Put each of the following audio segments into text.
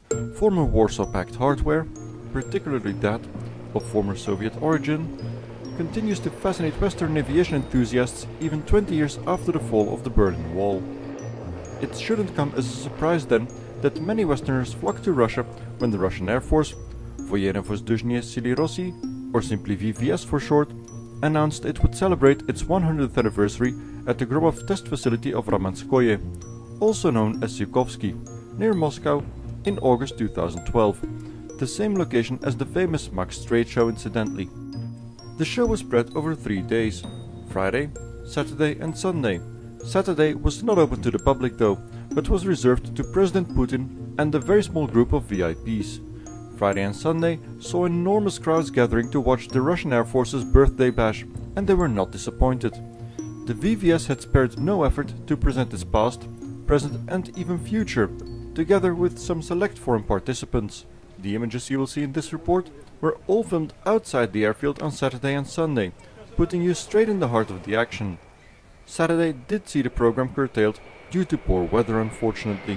Former Warsaw Pact hardware, particularly that of former Soviet origin, continues to fascinate Western aviation enthusiasts even 20 years after the fall of the Berlin Wall. It shouldn't come as a surprise then that many Westerners flocked to Russia when the Russian Air Force, Vojenno-Vozduzhnie Sily Rossi, or simply VVS for short, announced it would celebrate its 100th anniversary at the Gromov test facility of Ramenskoye, also known as Zhukovsky, near Moscow, in August 2012, the same location as the famous Max trade show incidentally. The show was spread over 3 days, Friday, Saturday and Sunday. Saturday was not open to the public though, but was reserved to President Putin and a very small group of VIPs. Friday and Sunday saw enormous crowds gathering to watch the Russian Air Force's birthday bash, and they were not disappointed. The VVS had spared no effort to present its past, present and even future, together with some select foreign participants. The images you will see in this report were all filmed outside the airfield on Saturday and Sunday, putting you straight in the heart of the action. Saturday did see the program curtailed due to poor weather, unfortunately.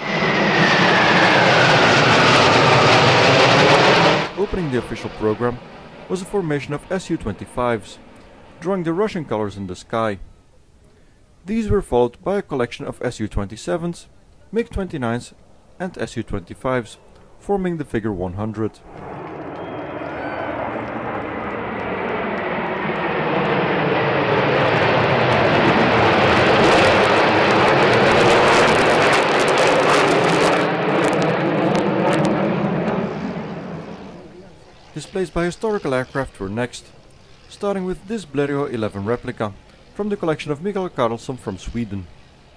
Opening the official program was a formation of Su-25s, drawing the Russian colors in the sky. These were followed by a collection of Su-27s, MiG-29s and Su-25s, forming the figure 100. Displays by historical aircraft were next, starting with this Blériot 11 replica, from the collection of Mikael Karlsson from Sweden.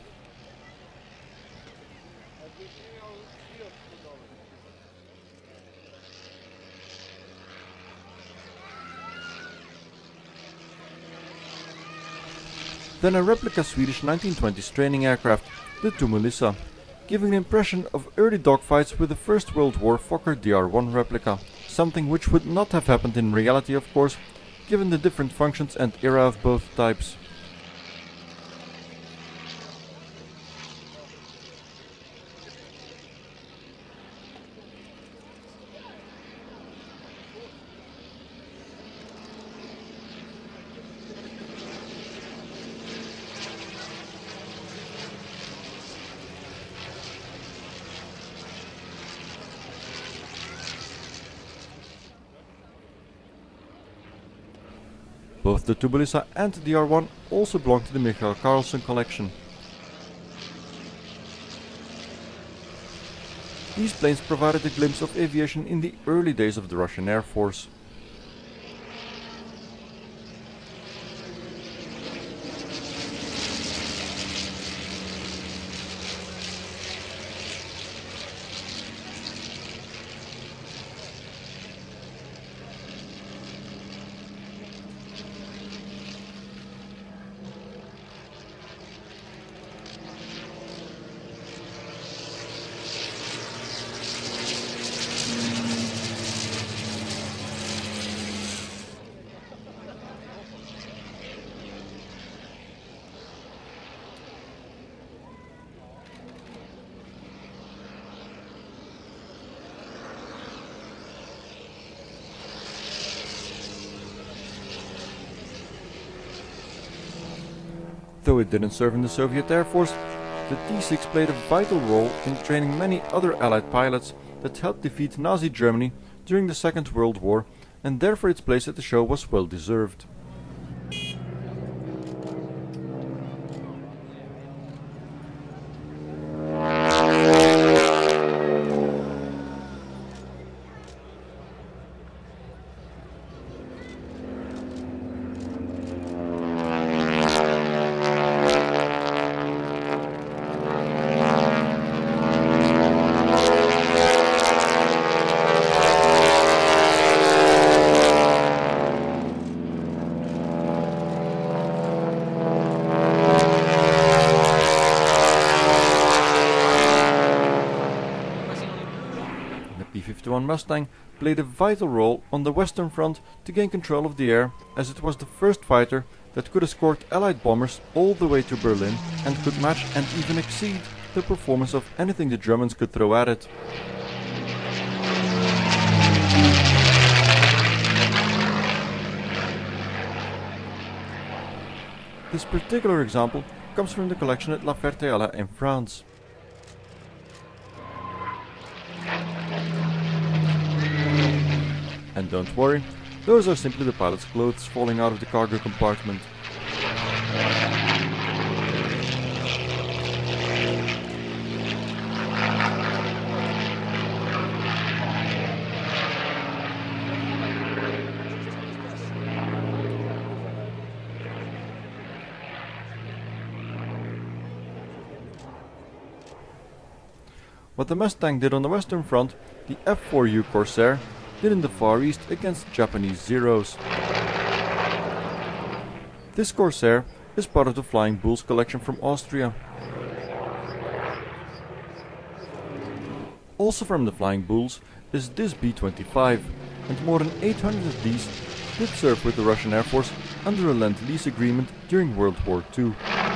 Then a replica Swedish 1920s training aircraft, the Tumulissa, giving an impression of early dogfights with the First World War Fokker DR-1 replica, something which would not have happened in reality of course, given the different functions and era of both types. Both the Tumulissa and the DR-1 also belong to the Mikael Karlsson collection. These planes provided a glimpse of aviation in the early days of the Russian Air Force. Though it didn't serve in the Soviet Air Force, the T-6 played a vital role in training many other Allied pilots that helped defeat Nazi Germany during the Second World War, and therefore its place at the show was well deserved. P-51 Mustang played a vital role on the Western Front to gain control of the air, as it was the first fighter that could escort Allied bombers all the way to Berlin and could match and even exceed the performance of anything the Germans could throw at it. This particular example comes from the collection at La Ferté-Alais in France. And don't worry, those are simply the pilot's clothes falling out of the cargo compartment. What the Mustang did on the Western Front, the F4U Corsair did in the Far East against Japanese Zeros. This Corsair is part of the Flying Bulls collection from Austria. Also from the Flying Bulls is this B-25, and more than 800 of these did serve with the Russian Air Force under a Lend-Lease agreement during World War II.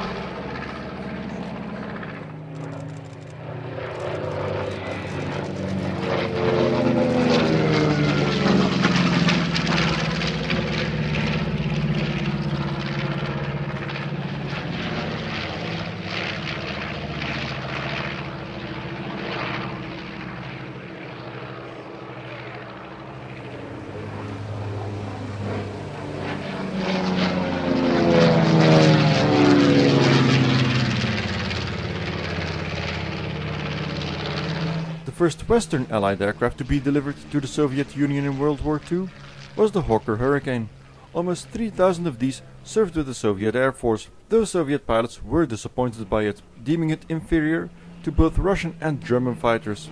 The first Western Allied aircraft to be delivered to the Soviet Union in World War II was the Hawker Hurricane. Almost 3,000 of these served with the Soviet Air Force. Those Soviet pilots were disappointed by it, deeming it inferior to both Russian and German fighters.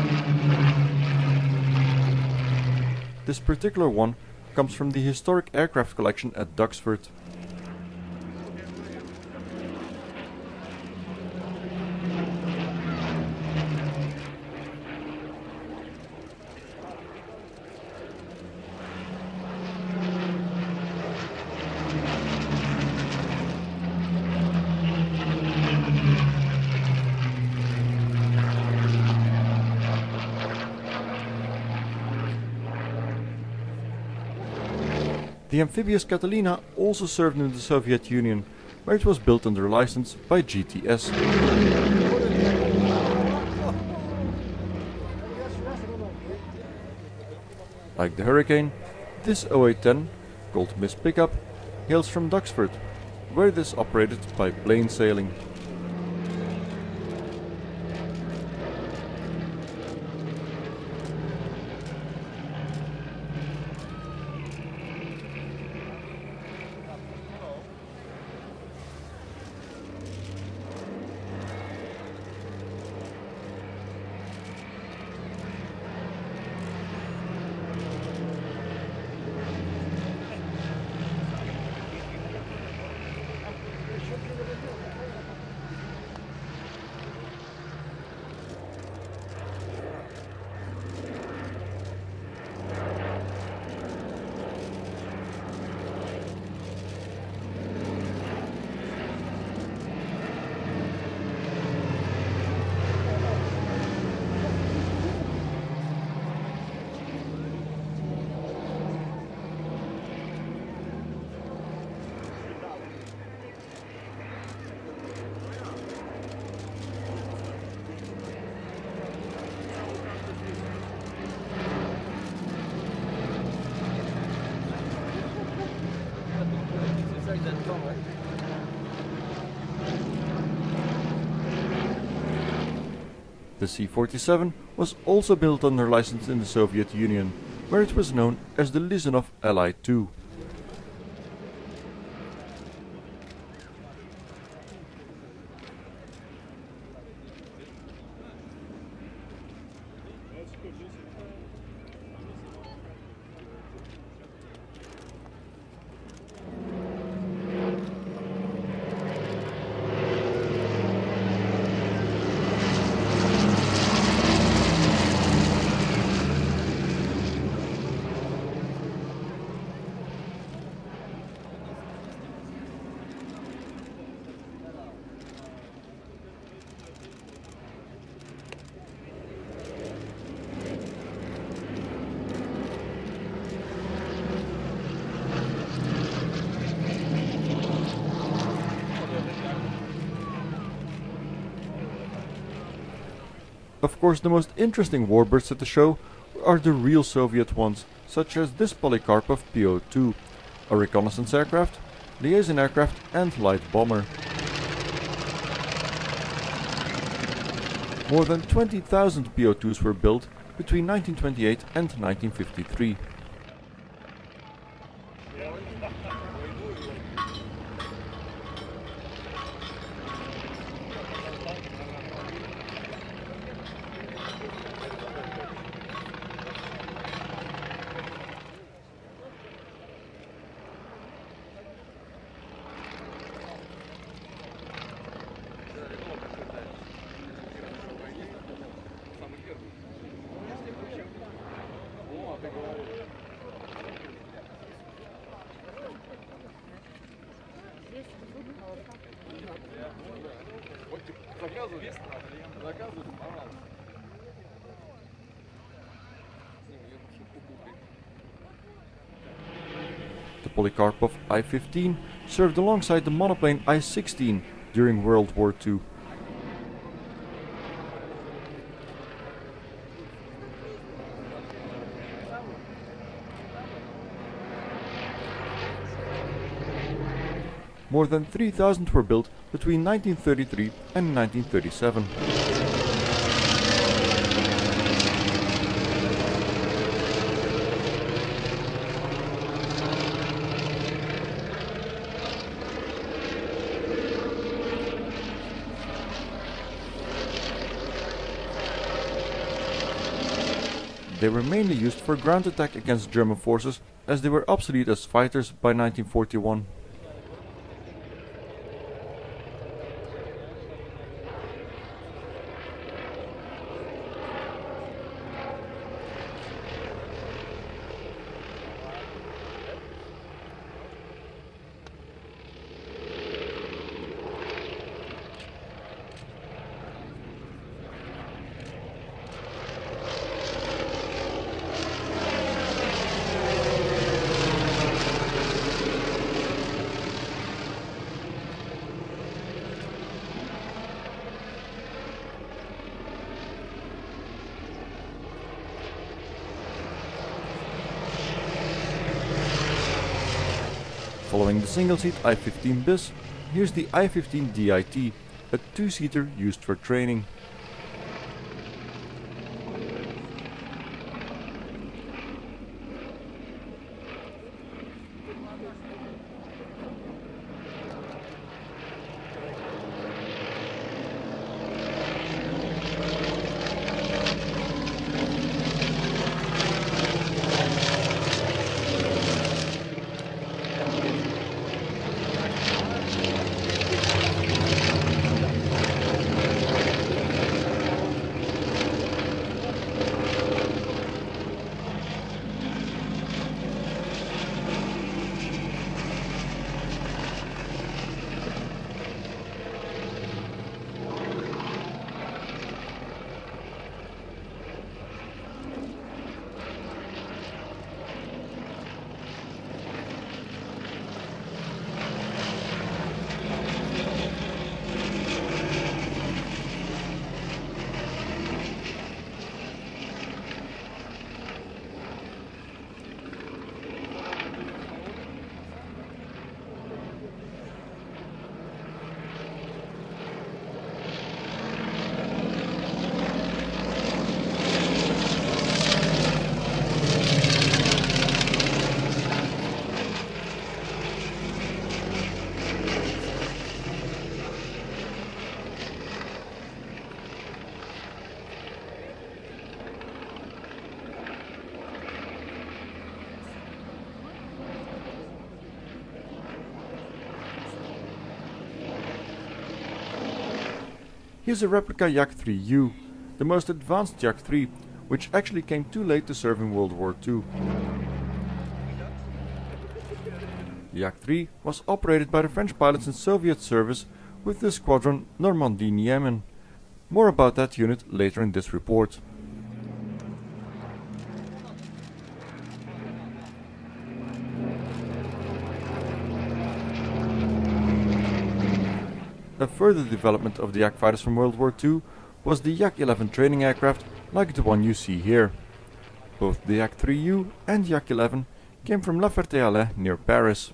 This particular one comes from the historic aircraft collection at Duxford. The amphibious Catalina also served in the Soviet Union, where it was built under license by GTS. Like the Hurricane, this 0810, called Miss Pickup, hails from Duxford, where it is operated by plain sailing. The C-47 was also built under license in the Soviet Union, where it was known as the Lizunov Li-2. Of course, the most interesting warbirds at the show are the real Soviet ones, such as this Polikarpov PO-2, a reconnaissance aircraft, liaison aircraft and light bomber. More than 20,000 PO-2s were built between 1928 and 1953. The Polikarpov I-15 served alongside the monoplane I-16 during World War II. More than 3,000 were built between 1933 and 1937. They were mainly used for ground attack against German forces, as they were obsolete as fighters by 1941. Following the single-seat I-15 bis, here's the I-15 DIT, a two-seater used for training. Here's a replica Yak-3U, the most advanced Yak-3, which actually came too late to serve in World War II. The Yak-3 was operated by the French pilots in Soviet service with the squadron Normandie-Niemen. More about that unit later in this report. A further development of the Yak fighters from World War II was the Yak-11 training aircraft like the one you see here. Both the Yak-3U and Yak-11 came from La Ferté-Alais near Paris.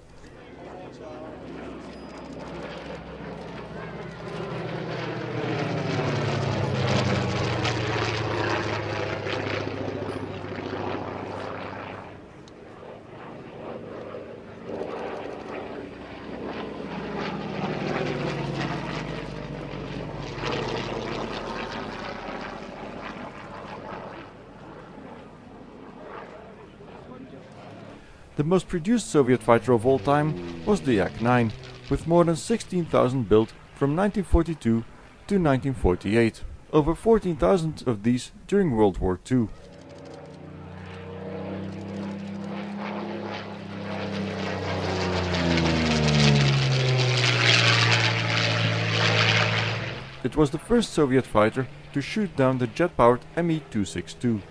The most produced Soviet fighter of all time was the Yak-9, with more than 16,000 built from 1942 to 1948, over 14,000 of these during World War II. It was the first Soviet fighter to shoot down the jet-powered Me-262.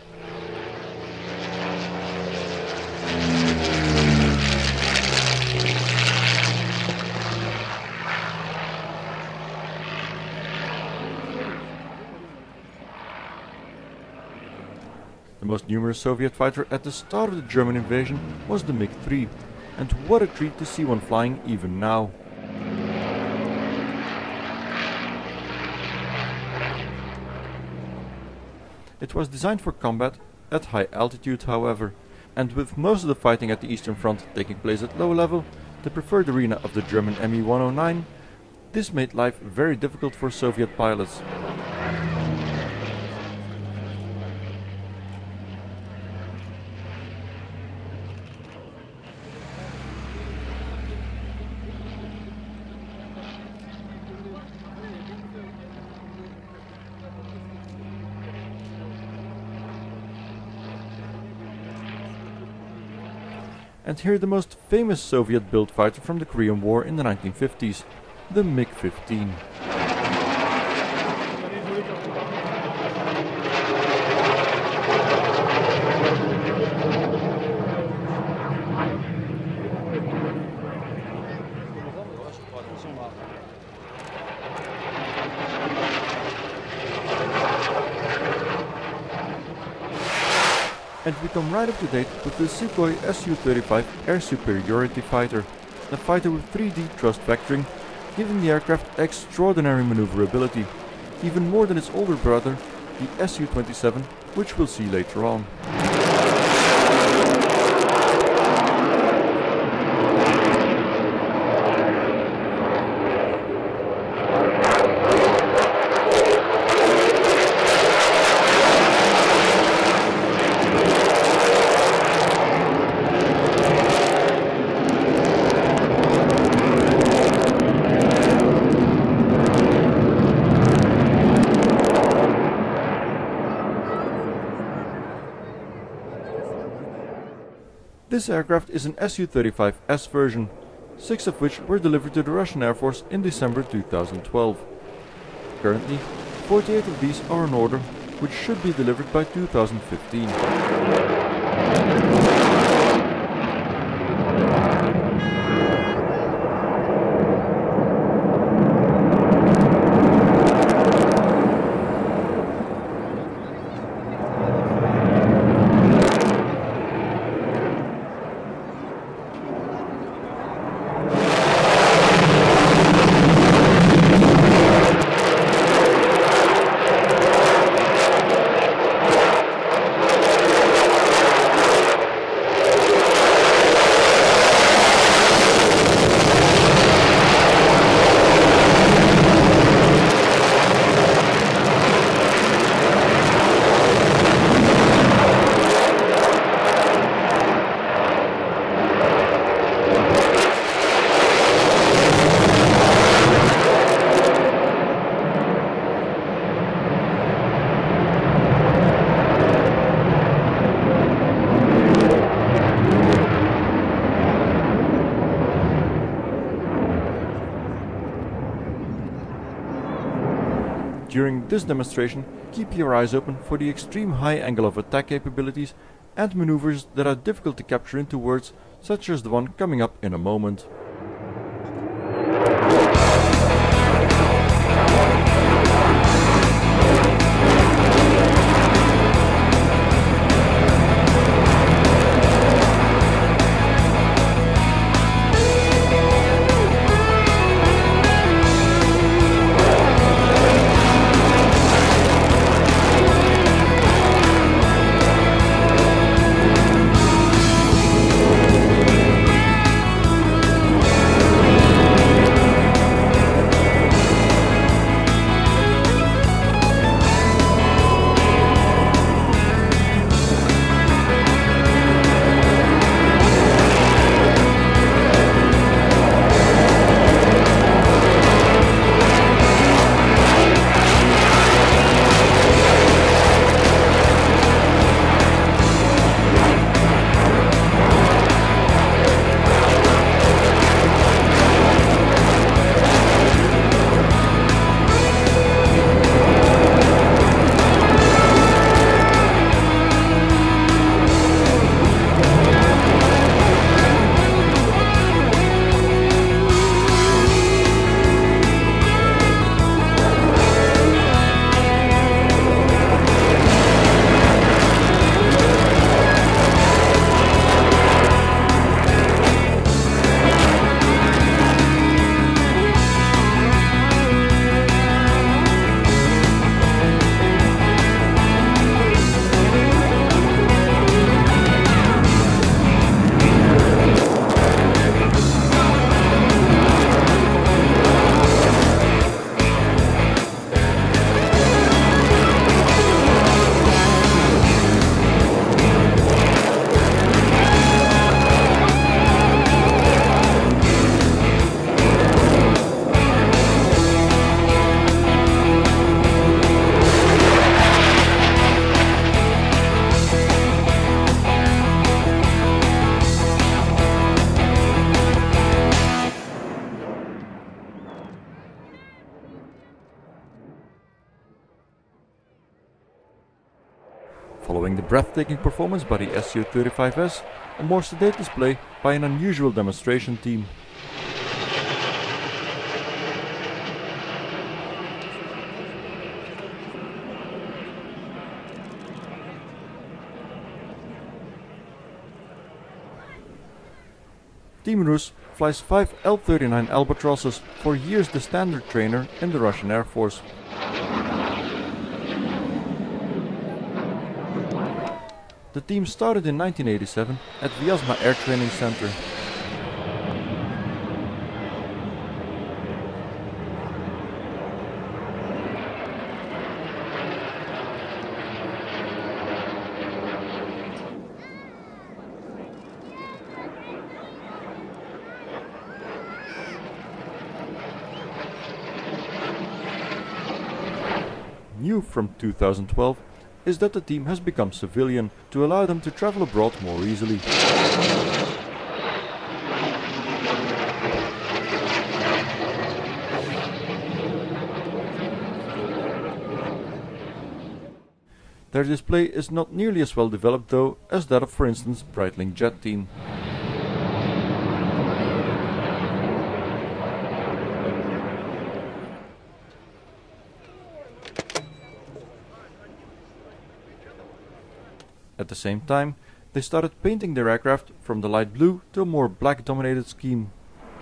The most numerous Soviet fighter at the start of the German invasion was the MiG-3, and what a treat to see one flying even now. It was designed for combat at high altitude, however, and with most of the fighting at the Eastern Front taking place at low level, the preferred arena of the German Me-109, this made life very difficult for Soviet pilots. And here the most famous Soviet-built fighter from the Korean War in the 1950s, the MiG-15. And we come right up to date with the Sukhoi Su-35 air superiority fighter, a fighter with 3D thrust vectoring, giving the aircraft extraordinary maneuverability, even more than its older brother, the Su-27, which we'll see later on. This aircraft is an Su-35S version, 6 of which were delivered to the Russian Air Force in December 2012. Currently, 48 of these are on order, which should be delivered by 2015. During this demonstration, keep your eyes open for the extreme high angle of attack capabilities and maneuvers that are difficult to capture into words, such as the one coming up in a moment. Following the breathtaking performance by the SU-35S, a more sedate display by an unusual demonstration team. Team Rus flies 5 L-39 Albatrosses, for years the standard trainer in the Russian Air Force. The team started in 1987 at Vyazma Air Training Center. New from 2012 is that the team has become civilian to allow them to travel abroad more easily. Their display is not nearly as well developed though as that of, for instance, Breitling Jet Team. At the same time, they started painting their aircraft from the light blue to a more black-dominated scheme.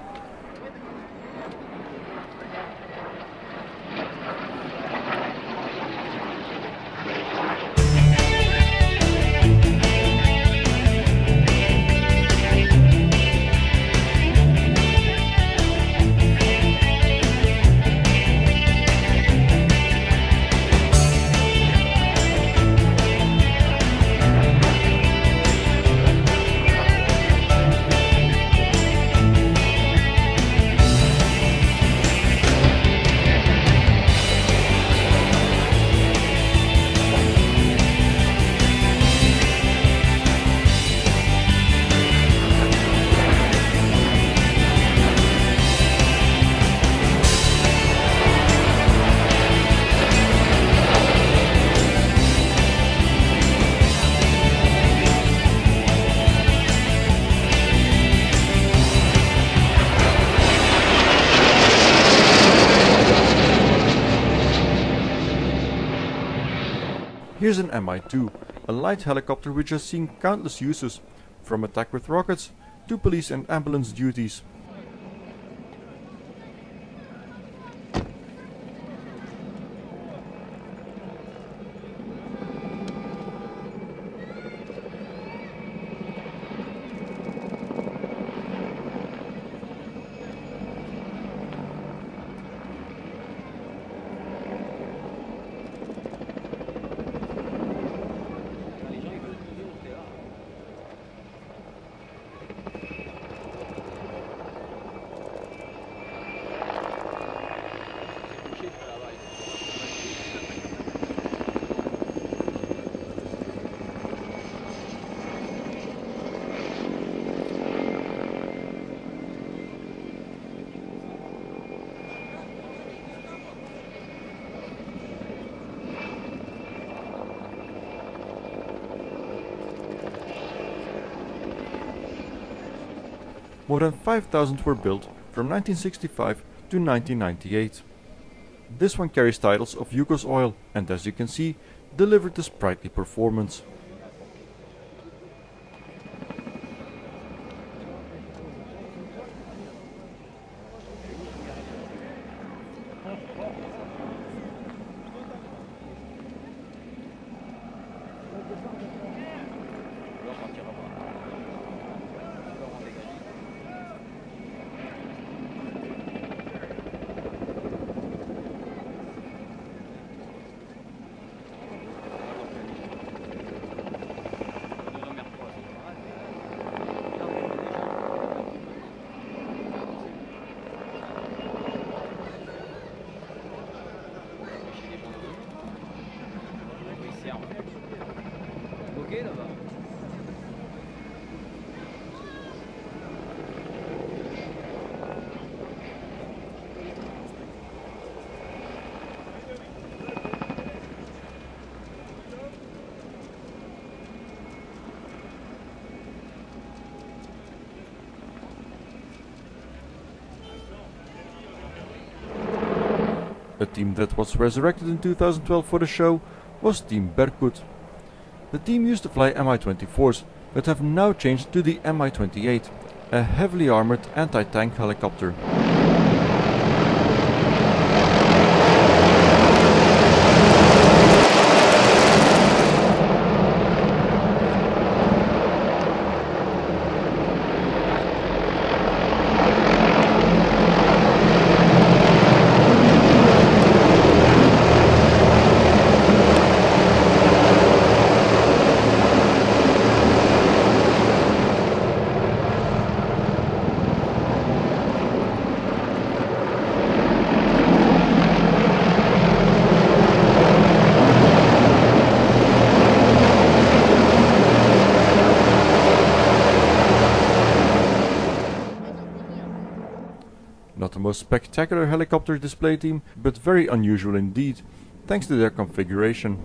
Here's an Mi-2, a light helicopter which has seen countless uses, from attack with rockets to police and ambulance duties. More than 5,000 were built from 1965 to 1998. This one carries titles of Yukos Oil and, as you can see, delivered the sprightly performance. A team that was resurrected in 2012 for the show was Team Berkut. The team used to fly Mi-24s, but have now changed to the Mi-28, a heavily armored anti-tank helicopter. Not the most spectacular helicopter display team, but very unusual indeed, thanks to their configuration.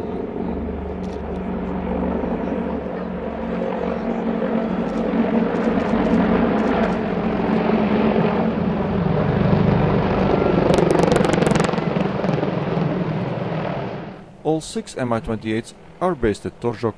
All 6 Mi-28s are based at Torzhok.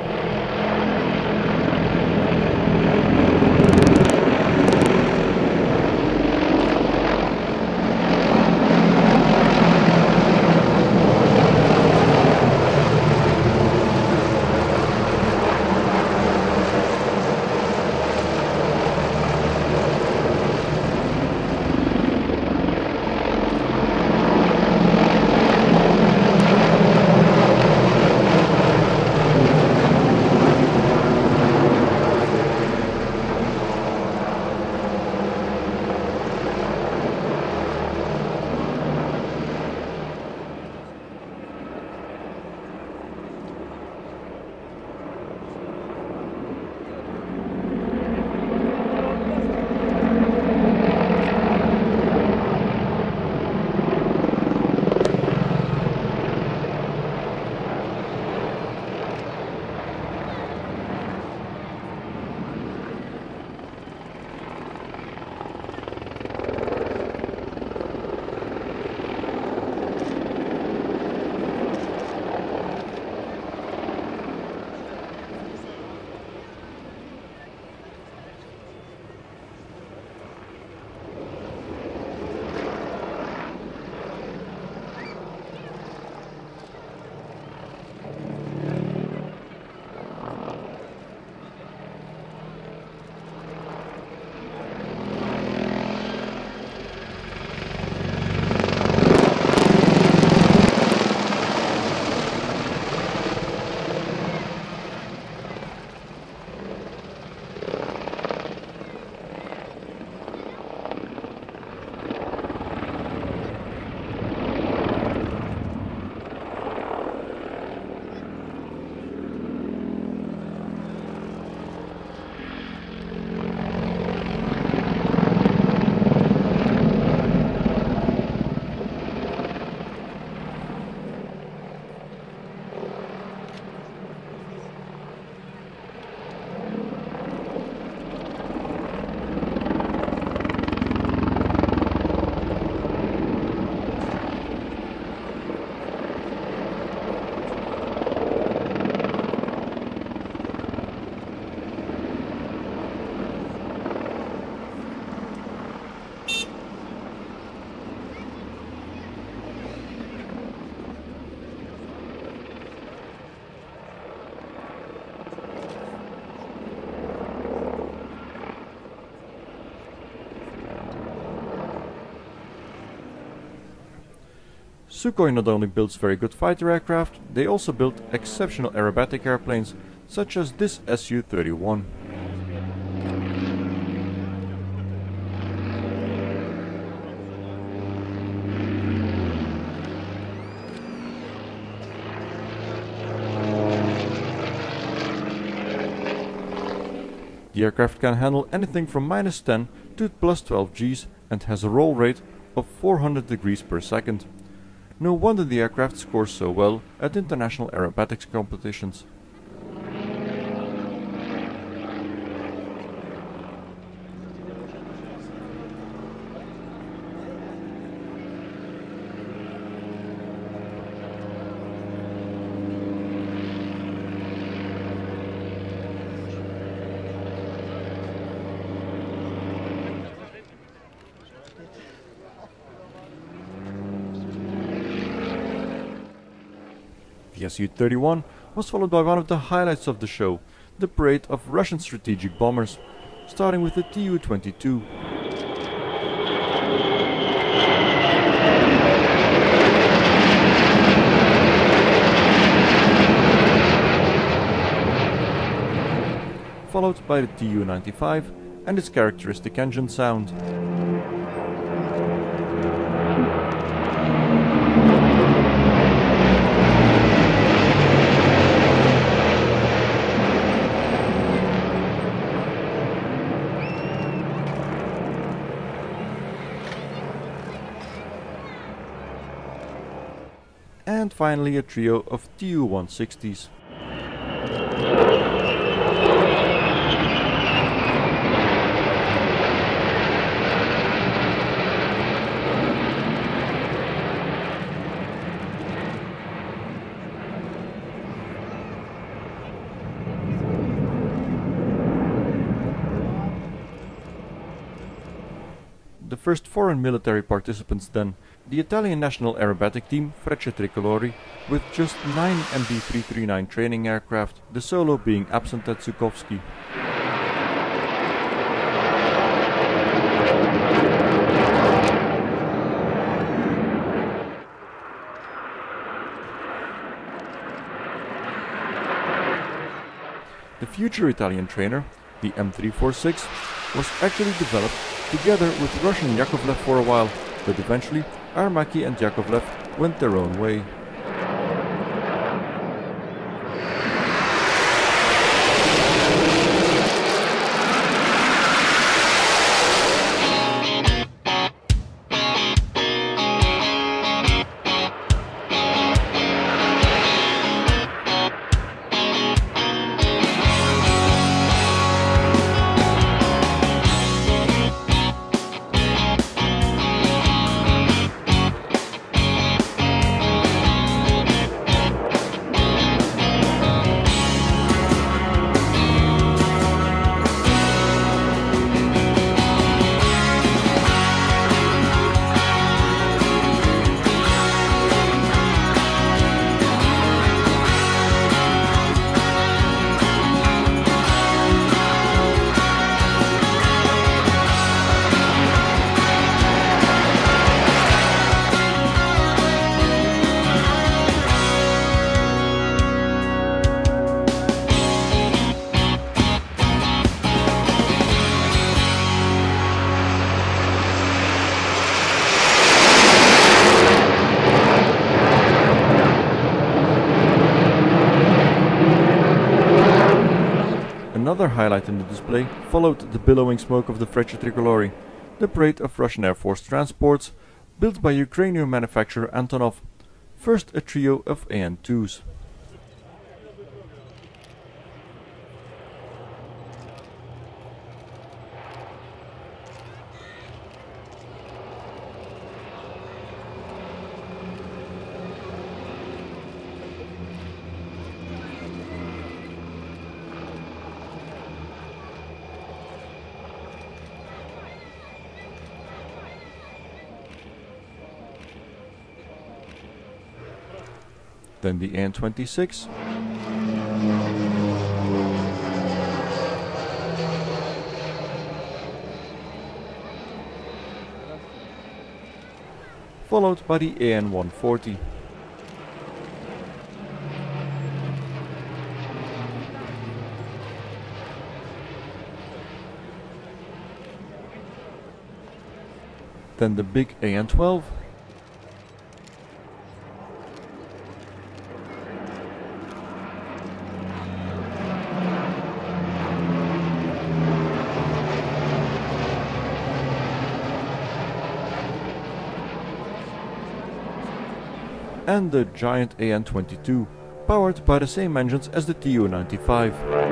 Sukhoi not only builds very good fighter aircraft, they also build exceptional aerobatic airplanes, such as this Su-31. The aircraft can handle anything from -10 to +12 Gs and has a roll rate of 400 degrees per second. No wonder the aircraft scores so well at international aerobatics competitions. The Su-31 was followed by one of the highlights of the show, the parade of Russian strategic bombers, starting with the Tu-22. Followed by the Tu-95 and its characteristic engine sound. And finally a trio of Tu-160s. The first foreign military participants then, the Italian national aerobatic team Frecce Tricolori, with just 9 MB339 training aircraft, the solo being absent at Zhukovsky. The future Italian trainer, the M346, was actually developed together with Russian Yakovlev for a while, but eventually Armaki and Yakovlev went their own way. Another highlight in the display followed the billowing smoke of the Frecce Tricolori, the parade of Russian Air Force transports, built by Ukrainian manufacturer Antonov, first a trio of AN-2s. Then the AN-26, followed by the AN-140. Then the big AN-12, and the giant AN-22, powered by the same engines as the Tu-95.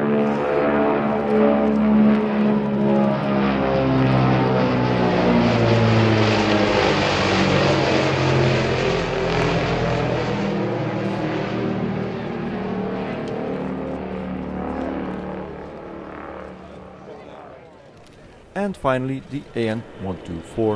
And finally the AN-124.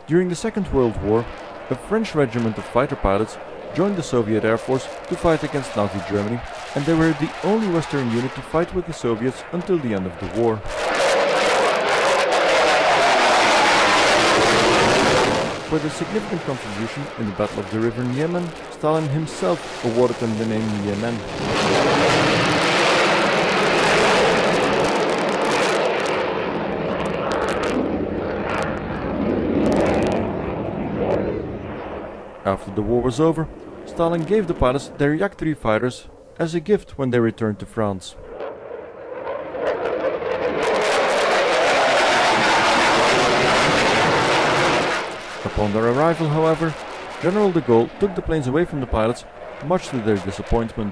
During the Second World War, a French regiment of fighter pilots joined the Soviet Air Force to fight against Nazi Germany, and they were the only Western unit to fight with the Soviets until the end of the war. For their significant contribution in the Battle of the River Niemen, Stalin himself awarded them the name Niemen. After the war was over, Stalin gave the pilots their Yak-3 fighters as a gift when they returned to France. Upon their arrival, however, General de Gaulle took the planes away from the pilots, much to their disappointment.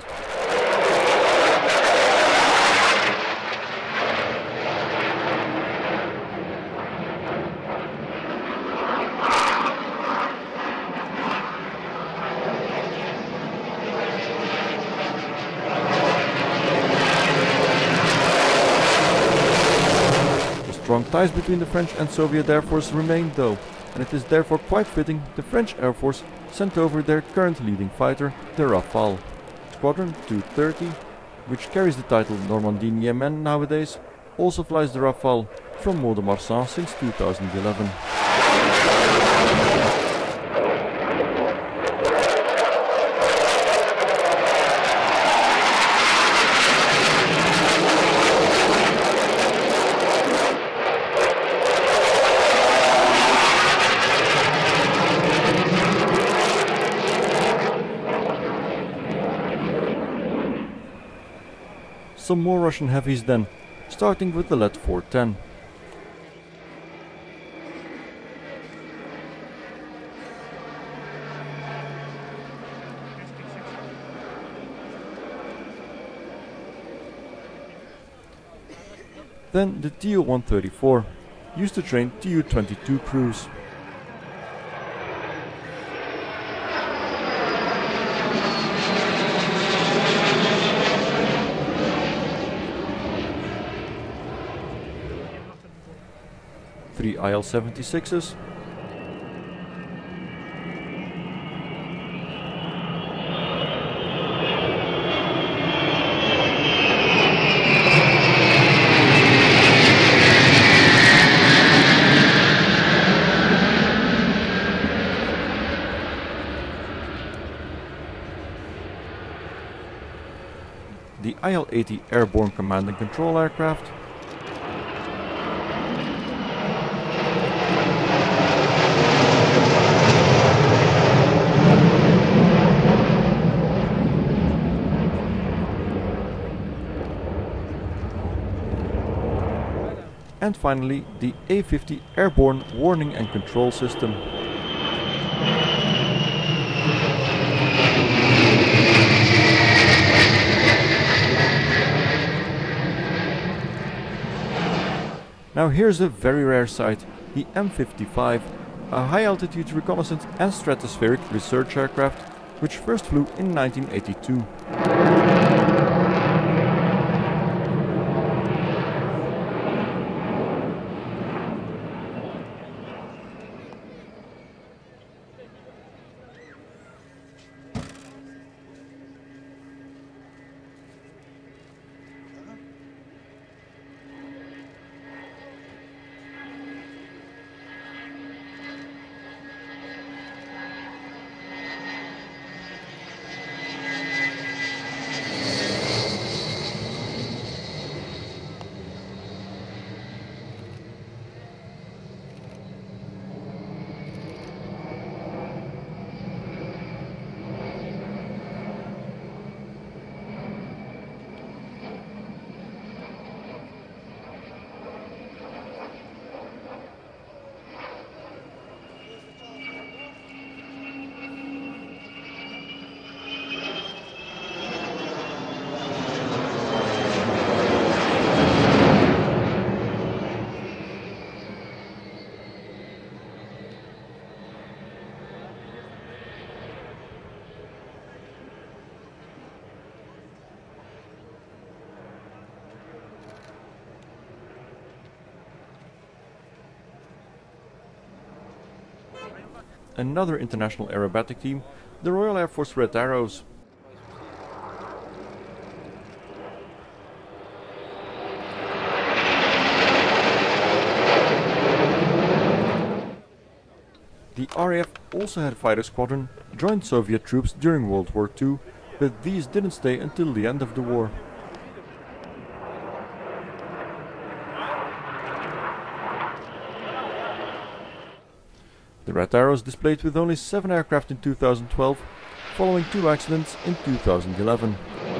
Strong ties between the French and Soviet Air Force remained though, and it is therefore quite fitting the French Air Force sent over their current leading fighter, the Rafale. Squadron 230, which carries the title Normandie Niemen nowadays, also flies the Rafale from Mont-de-Marsan since 2011. Some more Russian heavies then, starting with the Let 410. Then the Tu-134, used to train Tu-22 crews. Three IL-76s, the IL-80 Airborne Command and Control aircraft, and finally the A-50 Airborne Warning and Control System. Now here's a very rare sight, the M55, a high-altitude reconnaissance and stratospheric research aircraft, which first flew in 1982. another international aerobatic team, the Royal Air Force Red Arrows. The RAF also had a fighter squadron, joined Soviet troops during World War II, but these didn't stay until the end of the war. The Red Arrows displayed with only 7 aircraft in 2012, following 2 accidents in 2011.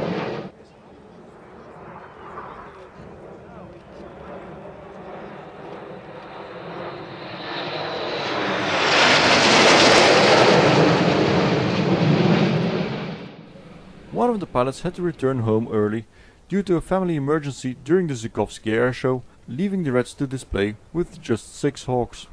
One of the pilots had to return home early due to a family emergency during the Zhukovsky Airshow, leaving the Reds to display with just 6 Hawks.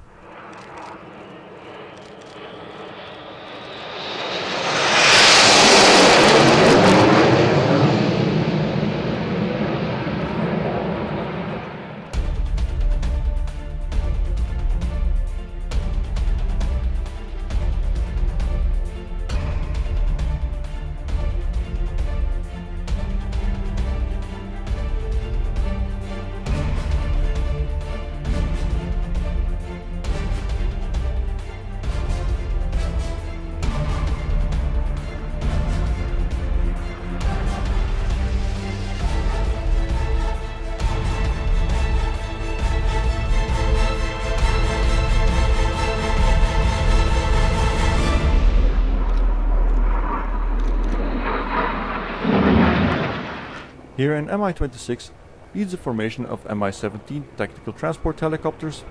Here an Mi-26 leads a formation of Mi-17 tactical transport helicopters,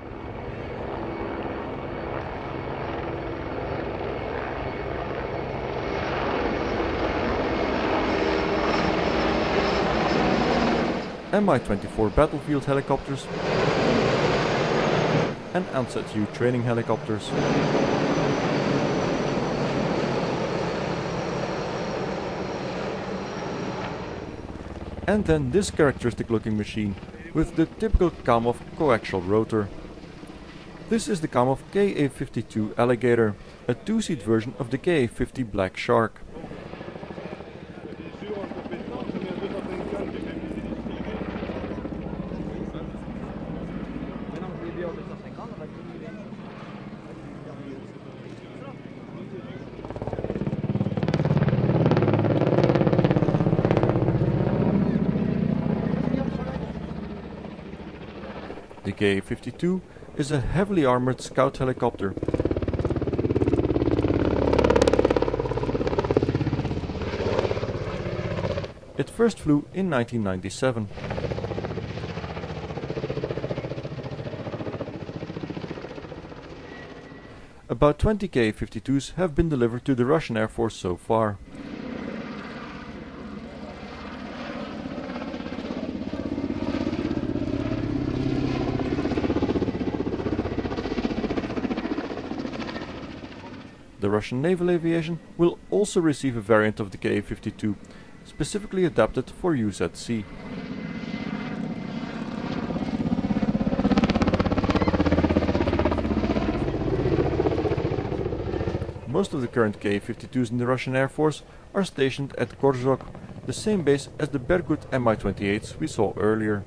Mi-24 battlefield helicopters and Ansat-U training helicopters. And then this characteristic looking machine with the typical Gromov coaxial rotor. This is the Gromov Ka-52 Alligator, a 2-seat version of the Ka-50 Black Shark. The Ka-52 is a heavily armored scout helicopter. It first flew in 1997. About 20 Ka-52s have been delivered to the Russian Air Force so far. The Russian Naval Aviation will also receive a variant of the Ka-52, specifically adapted for use at sea. Most of the current Ka-52s in the Russian Air Force are stationed at Korzok, the same base as the Berkut Mi-28s we saw earlier.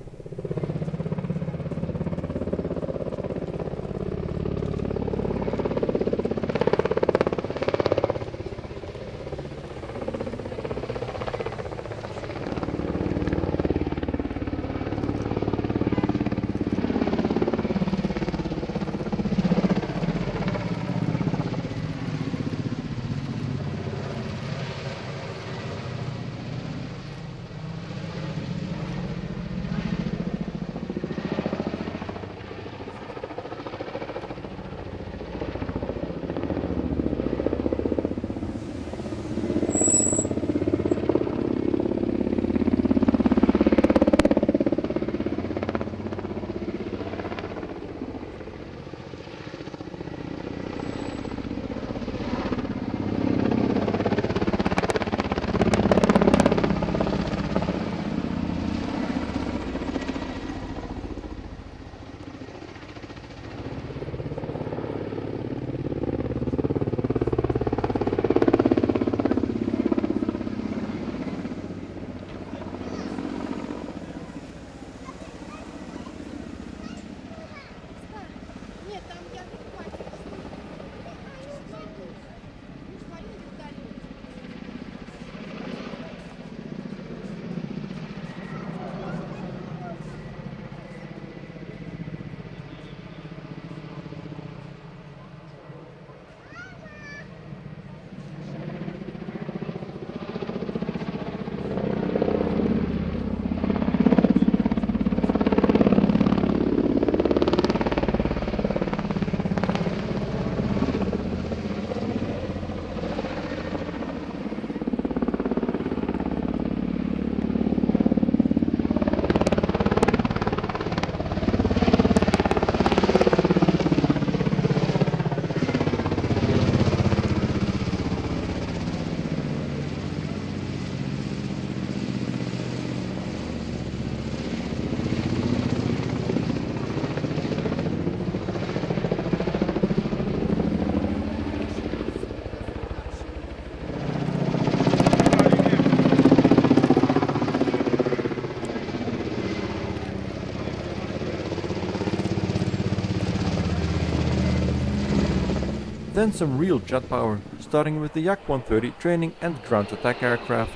Then some real jet power, starting with the Yak-130 training and ground attack aircraft.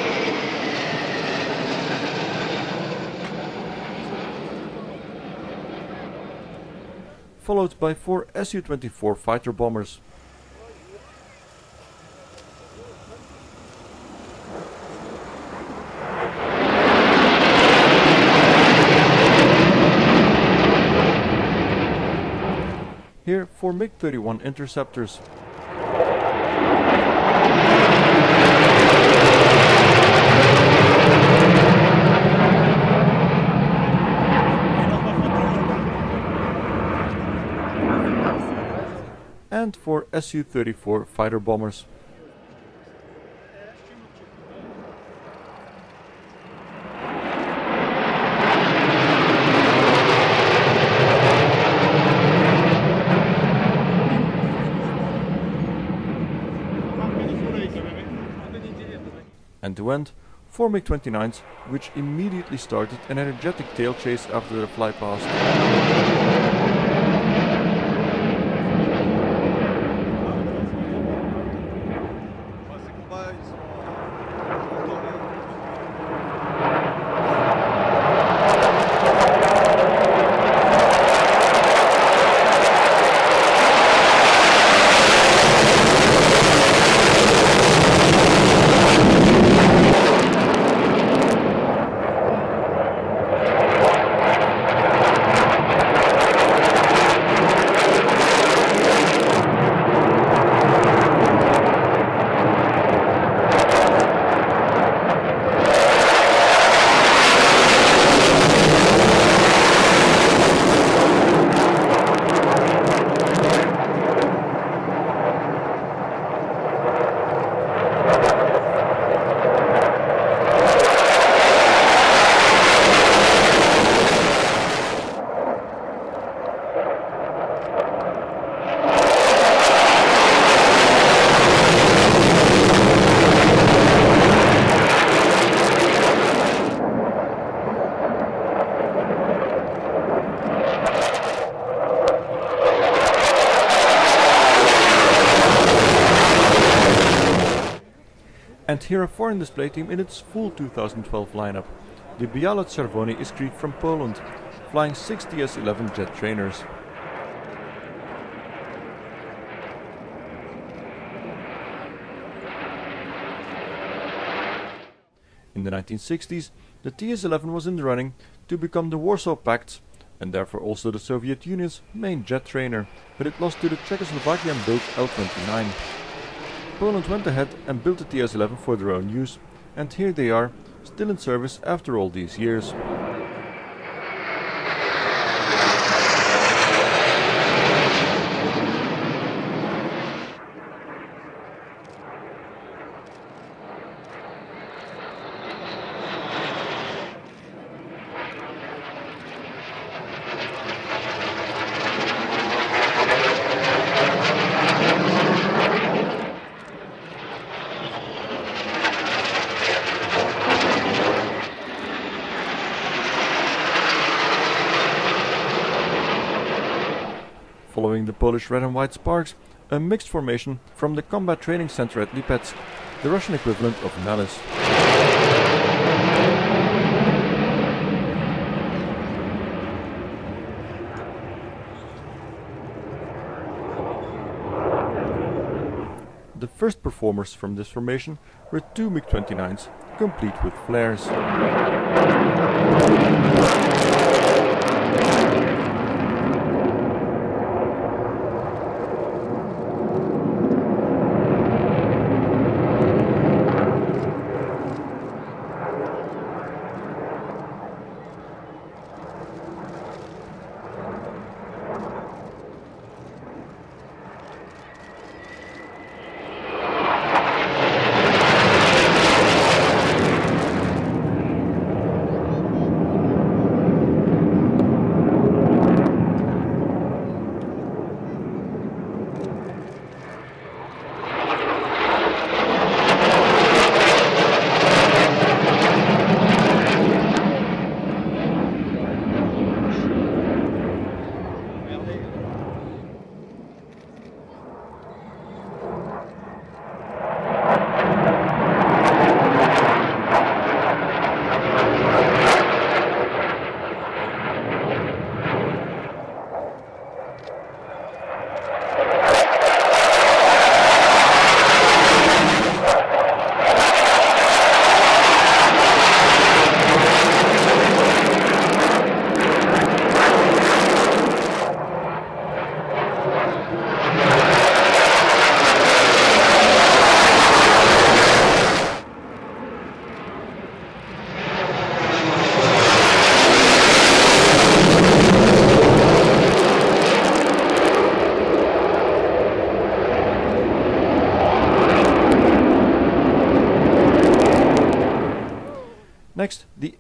Followed by 4 Su-24 fighter bombers. Here 4 MiG-31 interceptors. And 4 Su-34 fighter bombers. And to end, 4 MiG-29s, which immediately started an energetic tail chase after the fly past. And here a foreign display team in its full 2012 lineup. The Białe Czerwoni is Greek from Poland, flying 6 DS-11 jet trainers. In the 1960s, the TS-11 was in the running to become the Warsaw Pact, and therefore also the Soviet Union's main jet trainer, but it lost to the Czechoslovakian-built L-29. Poland went ahead and built the TS-11 for their own use, and here they are, still in service after all these years. Following the Polish red and white sparks, a mixed formation from the Combat Training Center at Lipetsk, the Russian equivalent of Melis. The first performers from this formation were 2 MiG-29s, complete with flares.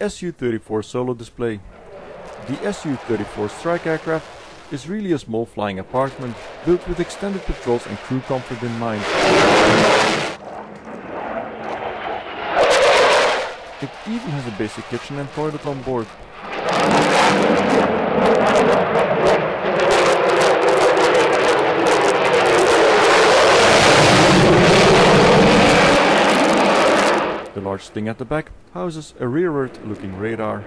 Su-34 solo display. The Su-34 strike aircraft is really a small flying apartment built with extended patrols and crew comfort in mind. It even has a basic kitchen and toilet on board. The large Sting at the back houses a rearward-looking radar.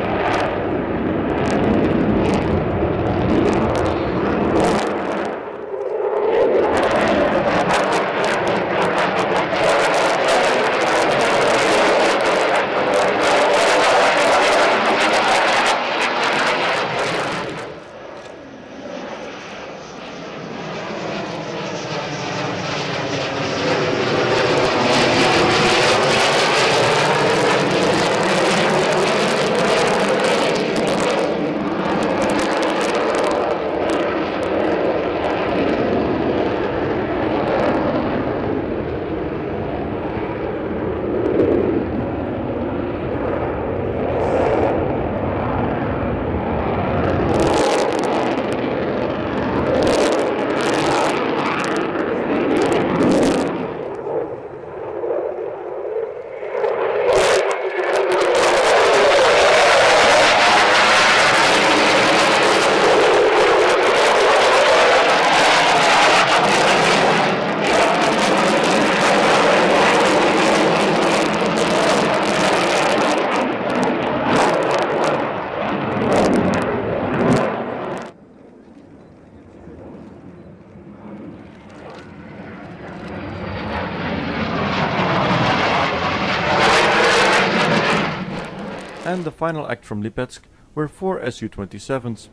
And the final act from Lipetsk were 4 Su-27s.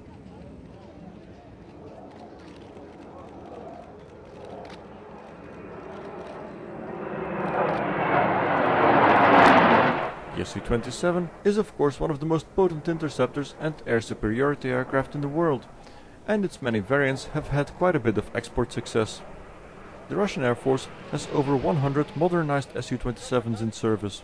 The Su-27 is of course one of the most potent interceptors and air superiority aircraft in the world, and its many variants have had quite a bit of export success. The Russian Air Force has over 100 modernized Su-27s in service.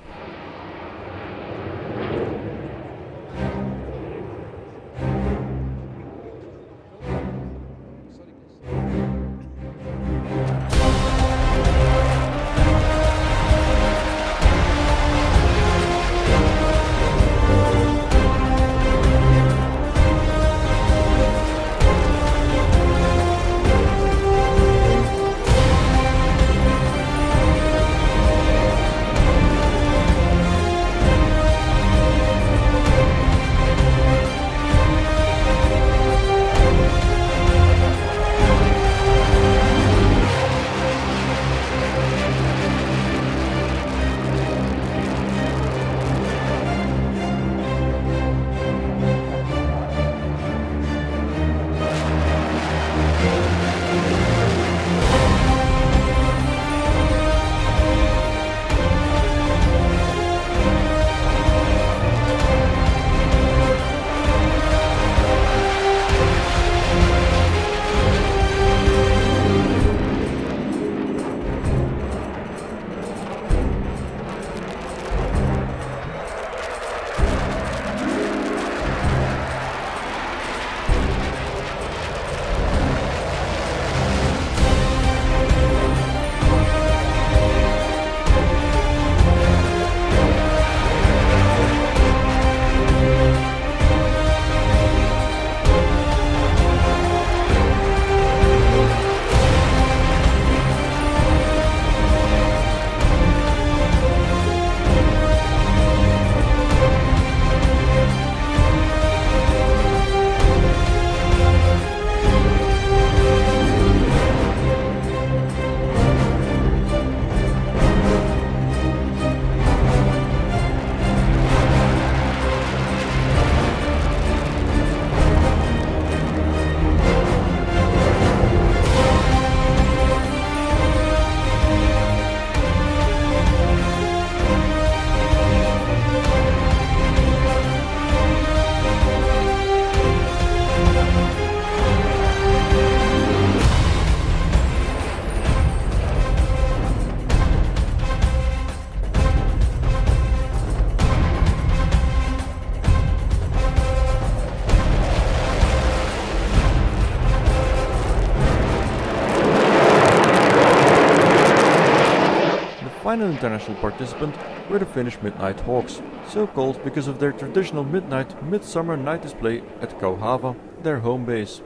final international participant were the Finnish Midnight Hawks, so called because of their traditional midnight midsummer night display at Kauhava, their home base.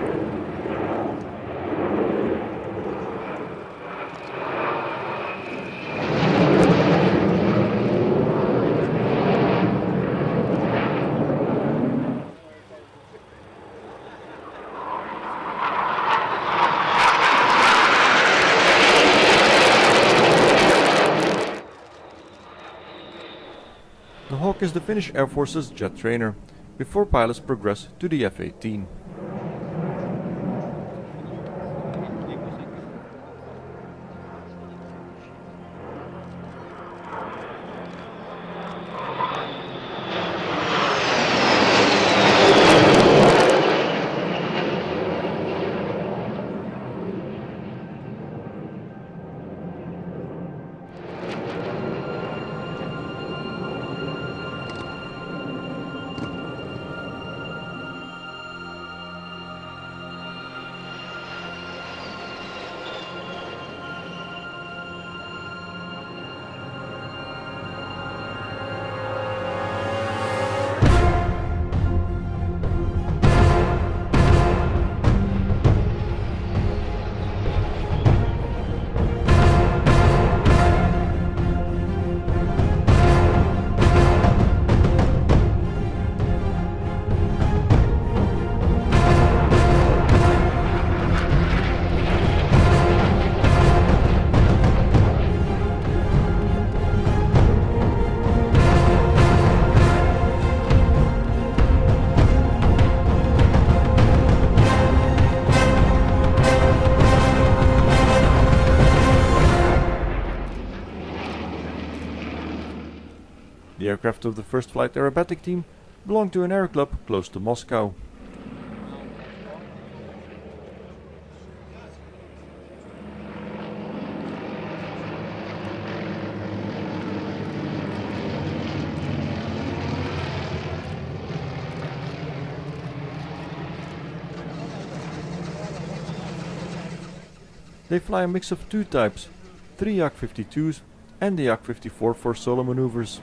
The Hawk is the Finnish Air Force's jet trainer, before pilots progress to the F-18. The aircraft of the first flight aerobatic team belonged to an air club close to Moscow. They fly a mix of two types, 3 Yak-52s and the Yak-54 for solo maneuvers.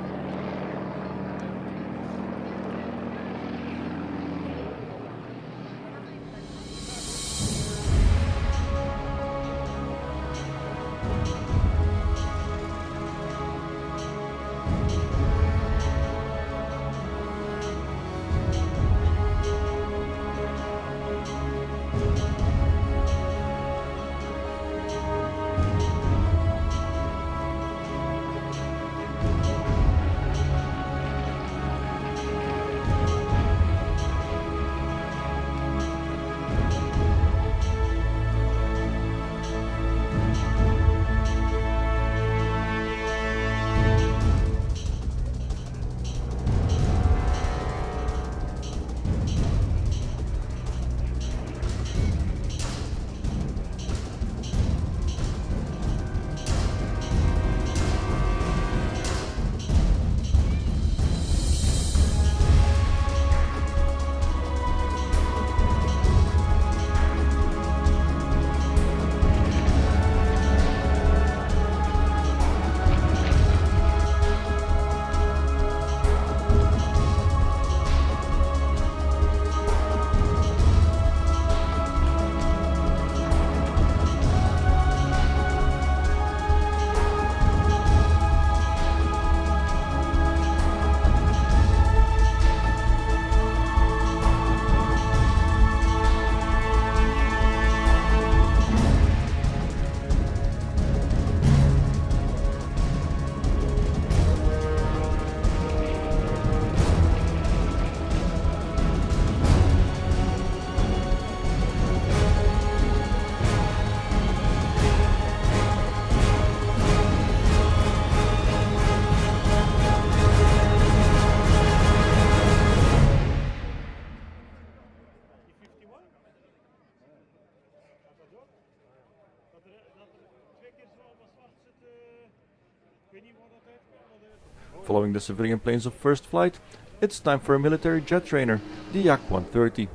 Following the civilian planes of first flight, it's time for a military jet trainer, the Yak-130.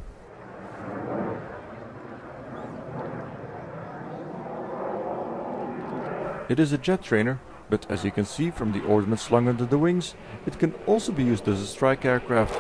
It is a jet trainer, but as you can see from the ordnance slung under the wings, it can also be used as a strike aircraft.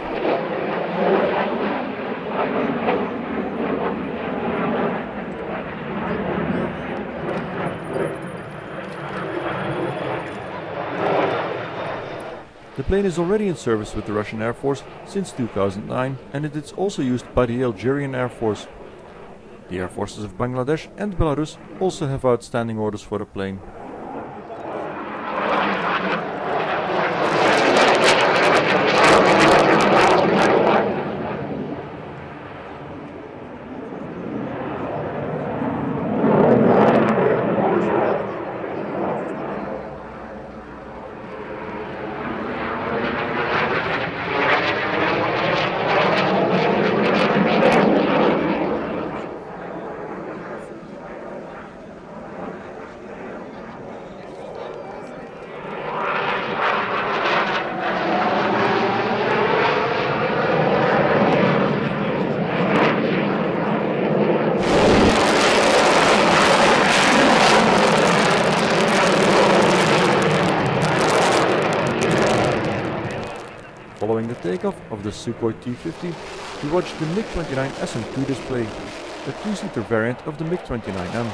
The plane is already in service with the Russian Air Force since 2009, and it is also used by the Algerian Air Force. The Air Forces of Bangladesh and Belarus also have outstanding orders for the plane. Following the takeoff of the Sukhoi Tu-50, we watched the MiG-29 SM-2 display, a two-seater variant of the MiG-29M.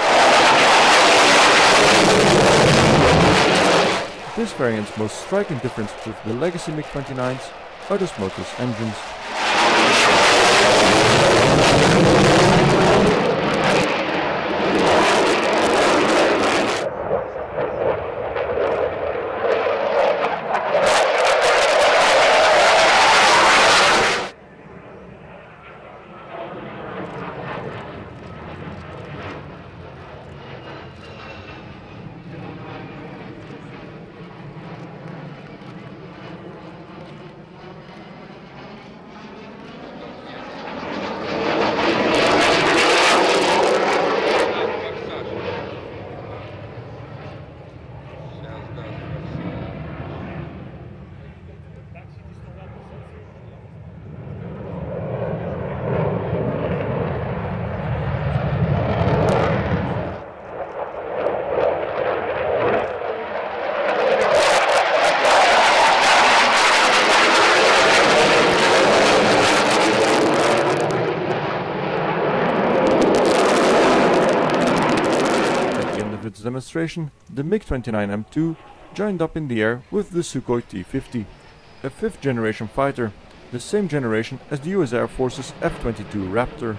This variant's most striking difference with the legacy MiG-29s are the smokeless engines. Demonstration, the MiG-29M2 joined up in the air with the Sukhoi Tu-50, a 5th generation fighter, the same generation as the US Air Force's F-22 Raptor.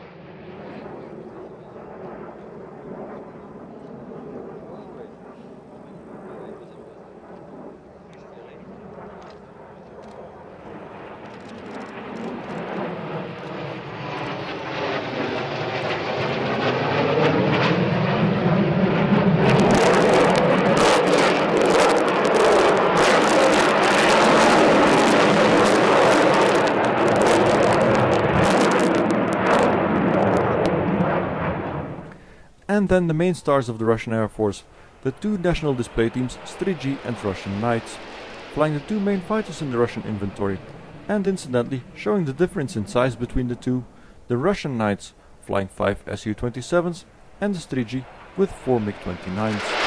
And then the main stars of the Russian Air Force, the two national display teams Strigi and Russian Knights, flying the two main fighters in the Russian inventory, and incidentally showing the difference in size between the two, the Russian Knights flying 5 Su-27s and the Strigi with 4 MiG-29s.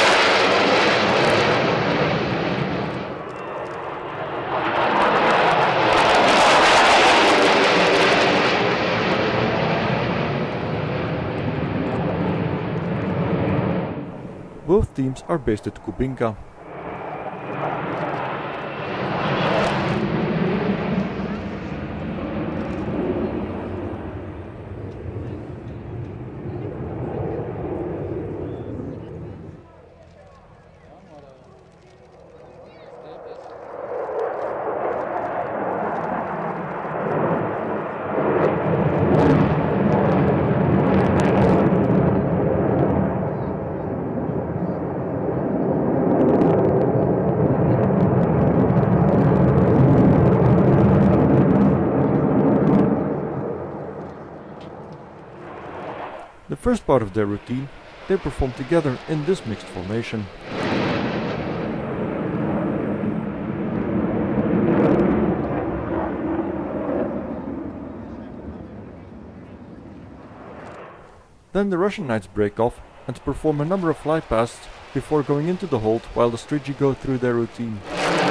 Both teams are based at Kubinka. The first part of their routine they perform together in this mixed formation. Then the Russian Knights break off and perform a number of flight pasts before going into the hold while the 3G go through their routine.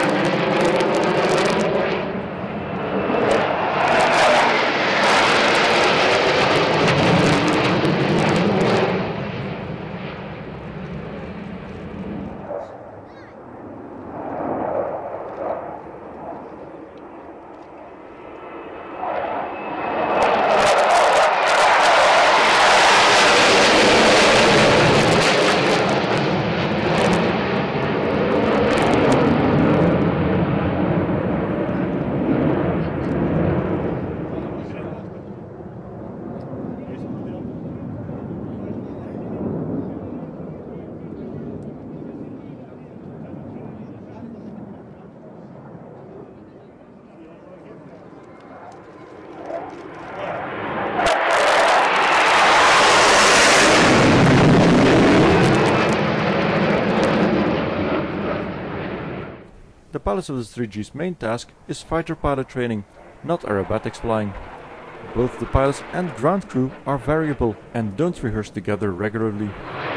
The pilots of the 3G's main task is fighter pilot training, not aerobatics flying. Both the pilots and ground crew are variable and don't rehearse together regularly.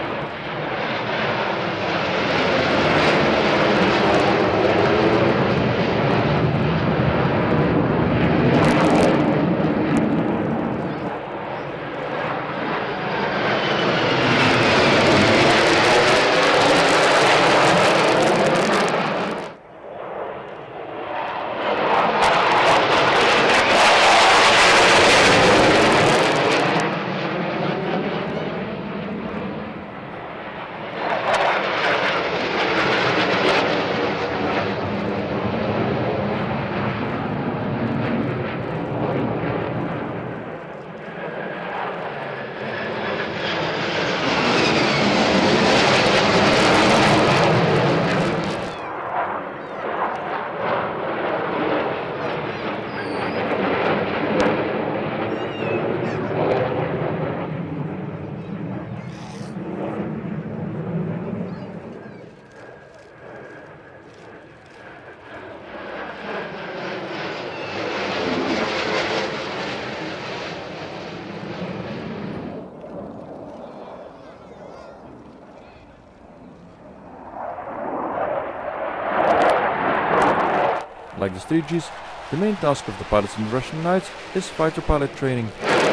Like the 3Gs, the main task of the pilots in the Russian nights is fighter pilot training.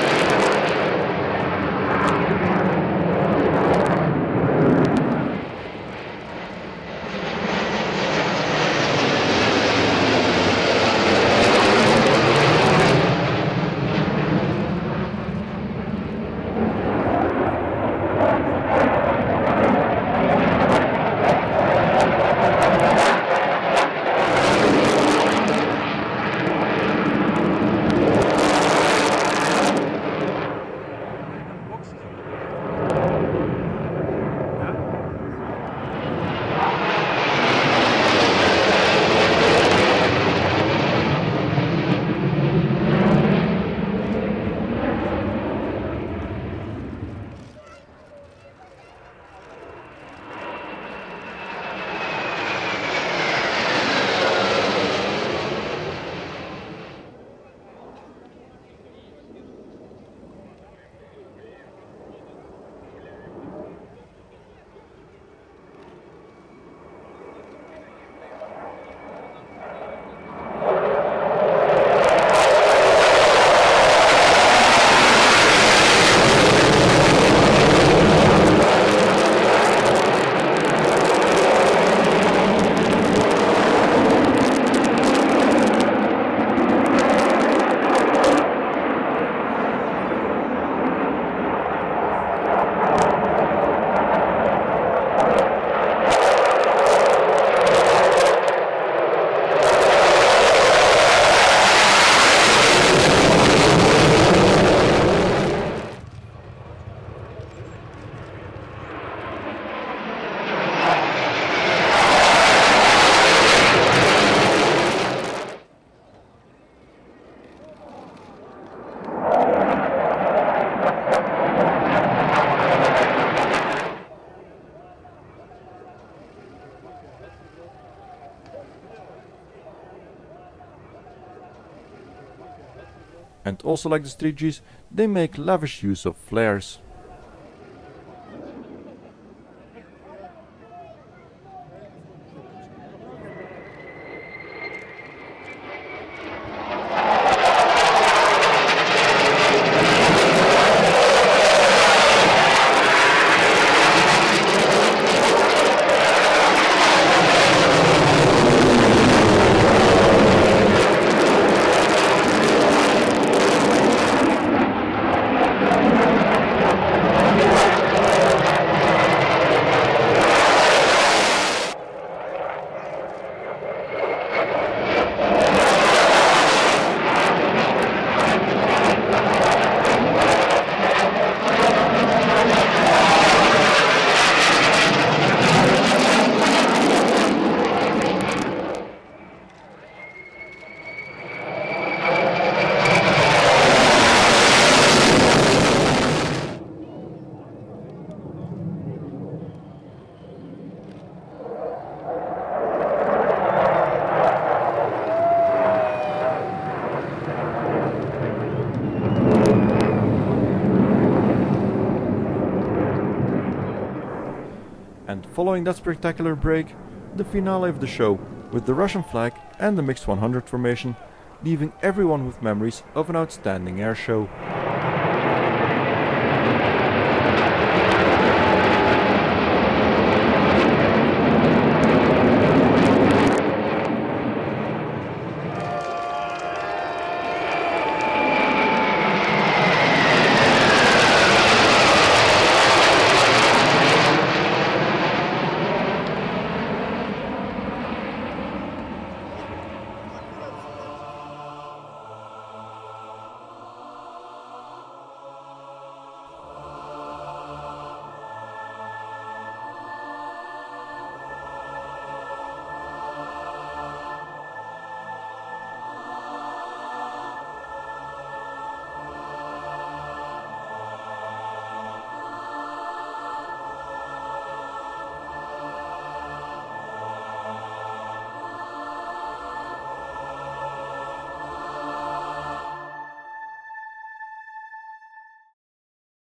And also like the 3Gs, they make lavish use of flares. And following that spectacular break, the finale of the show, with the Russian flag and the mixed 100 formation, leaving everyone with memories of an outstanding air show.